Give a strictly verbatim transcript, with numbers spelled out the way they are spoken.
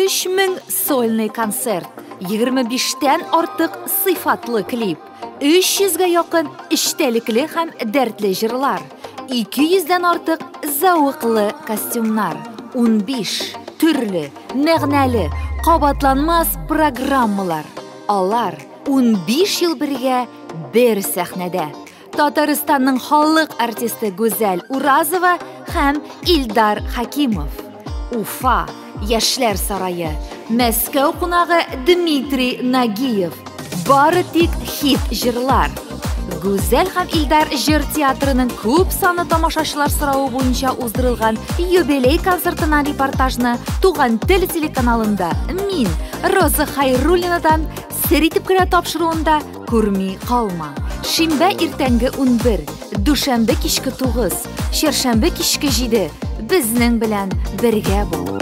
өч мең сольный концерт, егерме биштән артык сыйфатлы клип, өч йөзгә якын эчтәлекле һәм дәртле җырлар, ике йөздән артык зәвыклы костюмнар, ун биш төрле, мәгънәле, кабатланмас программалар. Алар ун биш ел бергә бер сәхнәдә. Татарстанның халык артисты Гүзәл Уразова һәм Илдар Хакимов. Уфа, Яшьләр сарае, Мәскәү кунагы Дмитрий Нагиев. Бары тик хит җырлар. Гүзәл һәм Илдар җыр театрының күп саны тамашачылар сорауы буенча уздырылган юбилей концертына репортажны Туган тел телеканалында мин, Роза Хайруллинадан сер итеп кенә тапшыруында күрми калма. Шимбә иртәнге ун бер, дүшәмбе кичке тугыз, чәршәмбе кичке җиде. Безнең белән бергә бул.